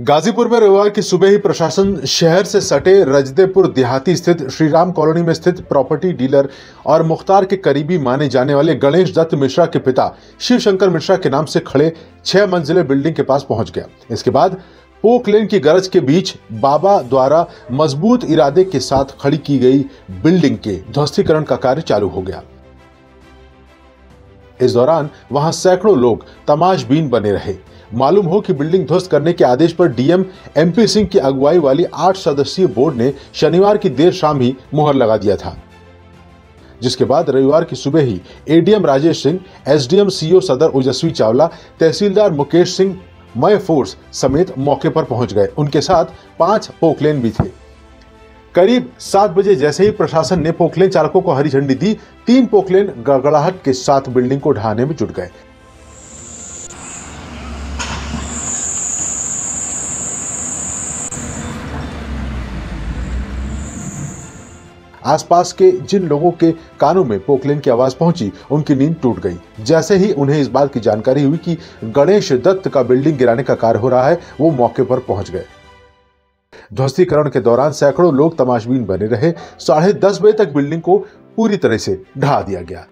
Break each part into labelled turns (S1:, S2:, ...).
S1: गाजीपुर में रविवार की सुबह ही प्रशासन शहर से सटे रजदेपुर देहाती स्थित श्रीराम कॉलोनी में स्थित प्रॉपर्टी डीलर और मुख्तार के करीबी माने जाने वाले गणेश दत्त मिश्रा के पिता शिवशंकर मिश्रा के नाम से खड़े 6 मंजिले बिल्डिंग के पास पहुंच गया। इसके बाद पोकलेन की गरज के बीच बाबा द्वारा मजबूत इरादे के साथ खड़ी की गई बिल्डिंग के ध्वस्तीकरण का कार्य चालू हो गया। इस दौरान वहां सैकड़ों लोग तमाशबीन बने रहे। मालूम हो कि बिल्डिंग ध्वस्त करने के आदेश पर डीएम एमपी सिंह की अगुवाई वाली 8 सदस्यीय बोर्ड ने शनिवार की देर शाम ही मुहर लगा दिया था, जिसके बाद रविवार की सुबह ही ADM Rajesh Singh, SDM CO सदर ओजस्वी चावला, तहसीलदार मुकेश सिंह मय फोर्स समेत मौके पर पहुंच गए। उनके साथ 5 पोकलेन भी थे। करीब 7 बजे जैसे ही प्रशासन ने पोकलेन चालकों को हरी झंडी दी, 3 पोकलेन गड़गड़ाहट के साथ बिल्डिंग को ढहाने में जुट गए। आसपास के जिन लोगों के कानों में पोकलेन की आवाज पहुंची, उनकी नींद टूट गई। जैसे ही उन्हें इस बात की जानकारी हुई कि गणेश दत्त का बिल्डिंग गिराने का कार्य हो रहा है, वो मौके पर पहुंच गए। ध्वस्तीकरण के दौरान सैकड़ों लोग तमाशबीन बने रहे। 10:30 बजे तक बिल्डिंग को पूरी तरह से ढहा दिया गया।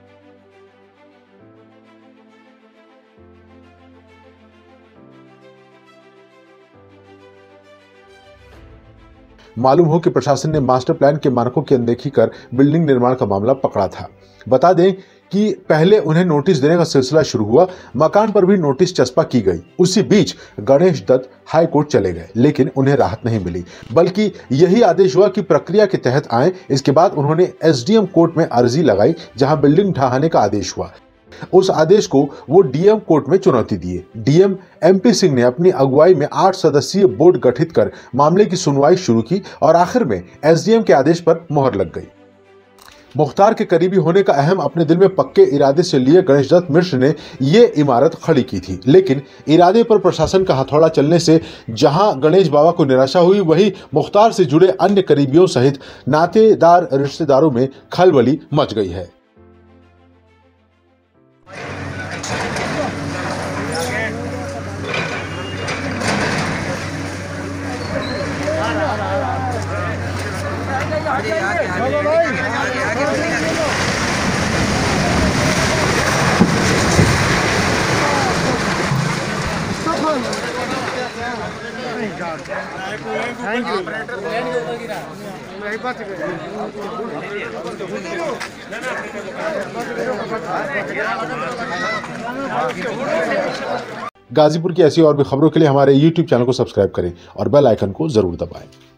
S1: मालूम हो कि प्रशासन ने मास्टर प्लान के मानकों की अनदेखी कर बिल्डिंग निर्माण का मामला पकड़ा था। बता दें कि पहले उन्हें नोटिस देने का सिलसिला शुरू हुआ, मकान पर भी नोटिस चस्पा की गई। उसी बीच गणेश दत्त हाई कोर्ट चले गए, लेकिन उन्हें राहत नहीं मिली, बल्कि यही आदेश हुआ कि प्रक्रिया के तहत आए। इसके बाद उन्होंने एसडीएम कोर्ट में अर्जी लगाई, जहां बिल्डिंग ढहाने का आदेश हुआ। उस आदेश को वो डीएम कोर्ट में चुनौती दिए। डीएम एमपी सिंह ने अपनी अगुवाई में 8 सदस्यीय बोर्ड गठित कर मामले की सुनवाई शुरू की और आखिर में एसडीएम के आदेश पर मुहर लग गई। मुख्तार के करीबी होने का अहम अपने दिल में पक्के इरादे से लिए गणेश दत्त मिश्र ने ये इमारत खड़ी की थी, लेकिन इरादे पर प्रशासन का हथौड़ा चलने से जहां गणेश बाबा को निराशा हुई, वहीं मुख्तार से जुड़े अन्य करीबियों सहित नातेदार रिश्तेदारों में खलबली मच गई है। गाजीपुर की ऐसी और भी खबरों के लिए हमारे YouTube चैनल को सब्सक्राइब करें और बेल आइकन को जरूर दबाएं।